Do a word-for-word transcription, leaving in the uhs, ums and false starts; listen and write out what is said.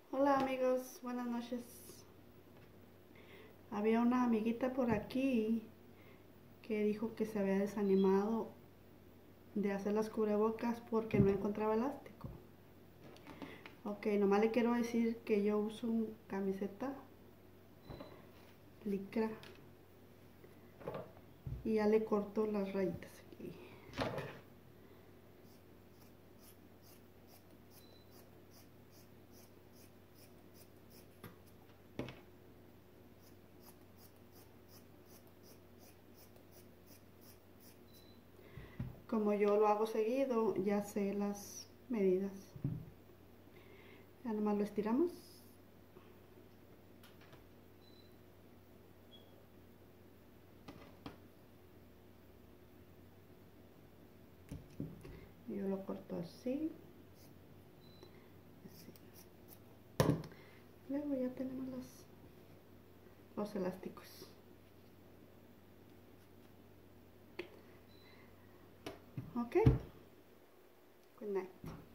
Hola amigos, buenas noches. Había una amiguita por aquí que dijo que se había desanimado de hacer las cubrebocas porque no encontraba elástico. Ok, nomás le quiero decir que yo uso un camiseta licra y ya le corto las rayitas aquí. Como yo lo hago seguido, ya sé las medidas. Ya nomás lo estiramos. Yo lo corto así. Así. Luego ya tenemos los, los elásticos. Ok. Good night.